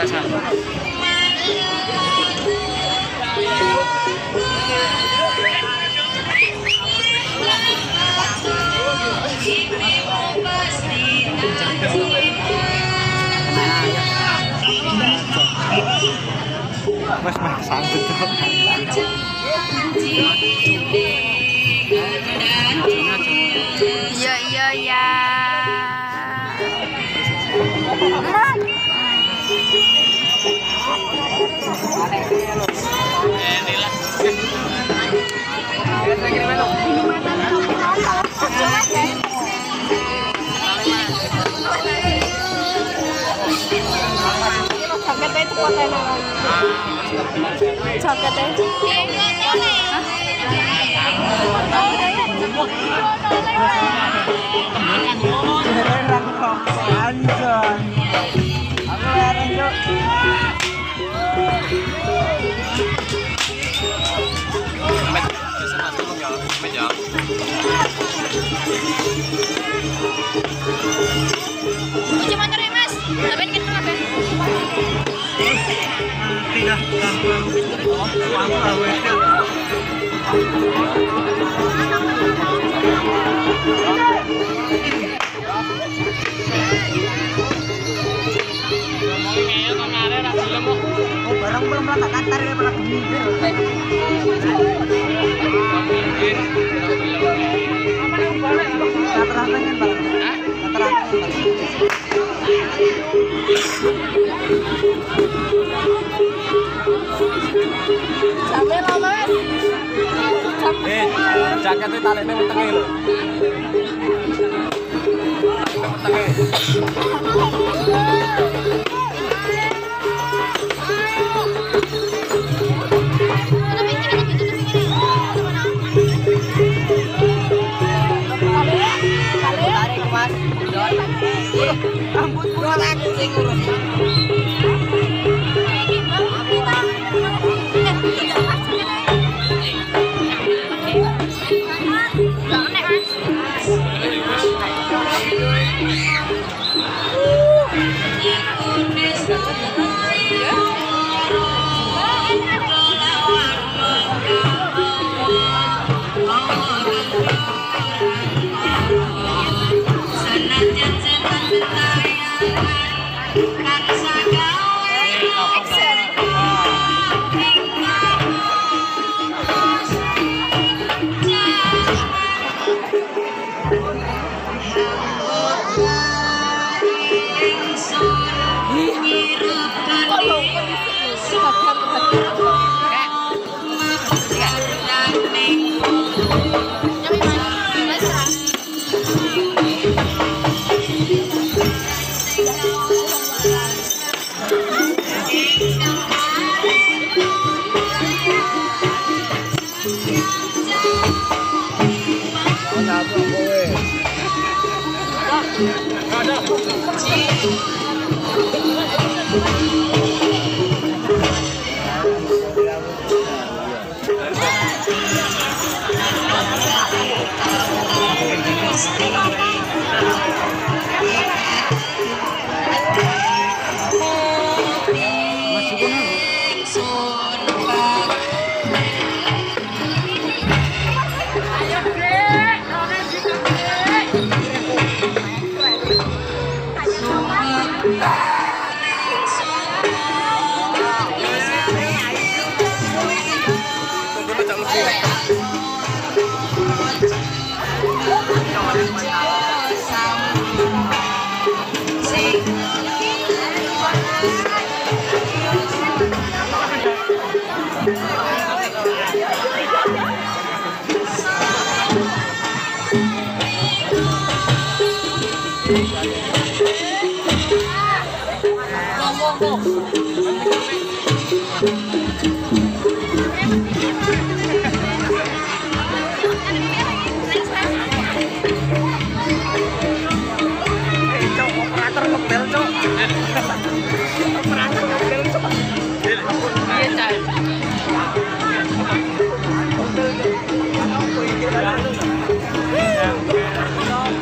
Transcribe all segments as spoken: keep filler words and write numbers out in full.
atasan. Mas mah sanggup tuh. Iya iya iya. Jaketnya itu potensi. Jaketnya. Kunci motor ya mas, tapi kita apa? Tidak, barang belum rata kantar ya pernah gembir. Rata-ratanya bang. Rata-ratanya bang. Sampai lama. Eh, jaketnya talene wetenge lho. Rambut gua lagi sing urus.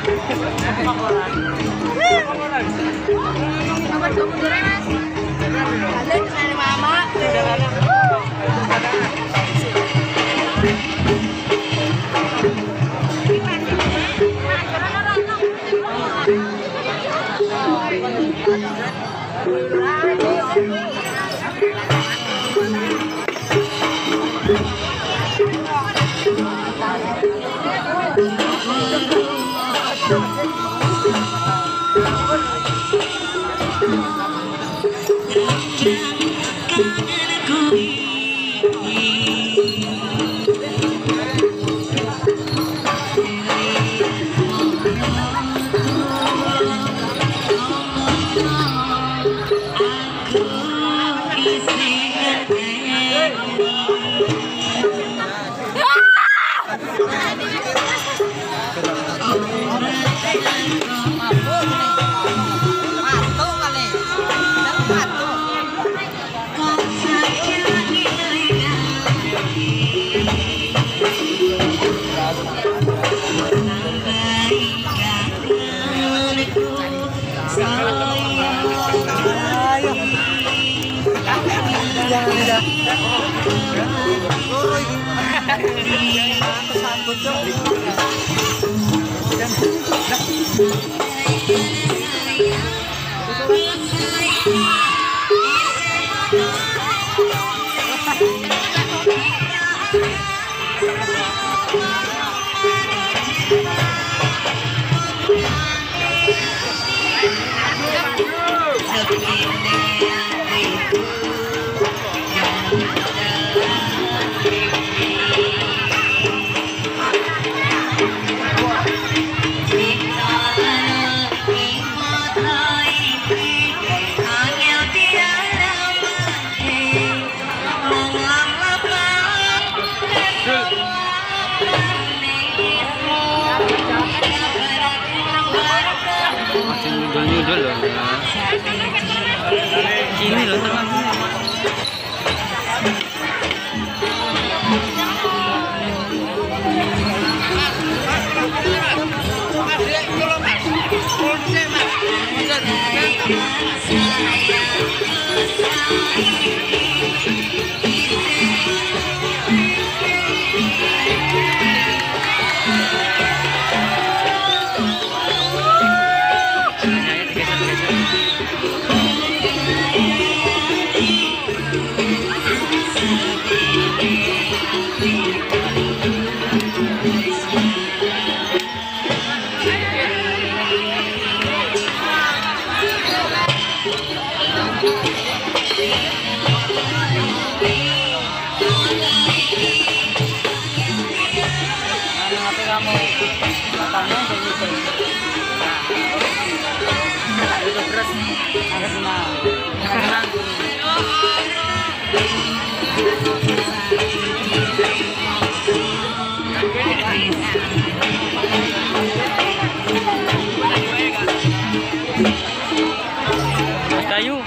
Nomor dua puluh dua mas. Ada dari mama. Nyundul loh. Ini loh teman. Kayu.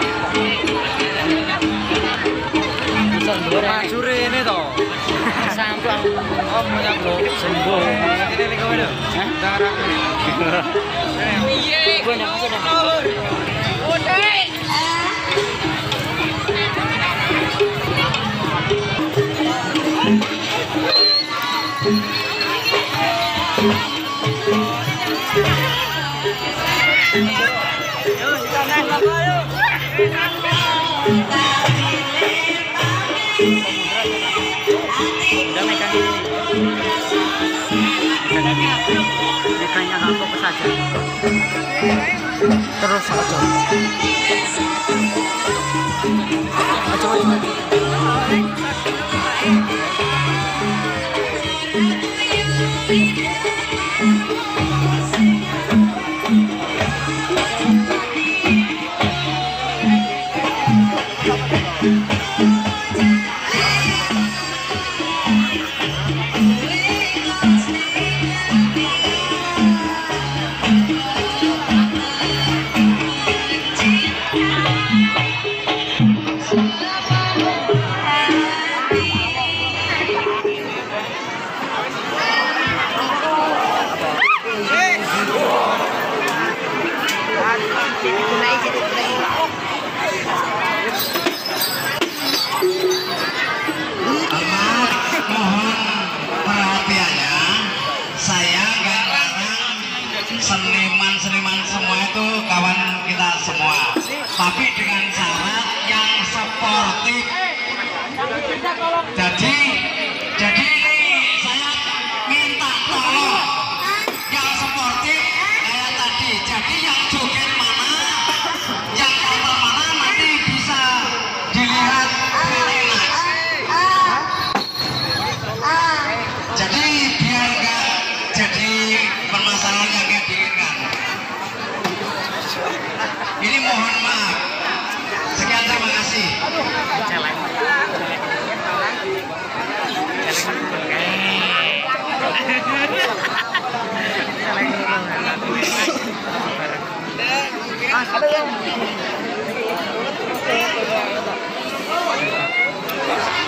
Macure ini toh. Sampang. Oh, banyak loh. Sembuh. Ini nih kamu dong. Hah? Darah. Iya. Gue nak masuk dah. Udah. Yuk, kita naik lama yuk. Udah megang ini. Megangnya nggak fokus saja. Terus aja. Aja aja. Thank you. tapi dengan syarat yang sportif. Jadi, jadi ini saya minta tolong yang sportif kayak tadi. Jadi yang joget mana, yang cover mana nanti bisa dilihat enak. Jadi biar nggak jadi permasalahan yang nggak diinginkan. Ini mohon maaf. Sekian, terima kasih. Mas,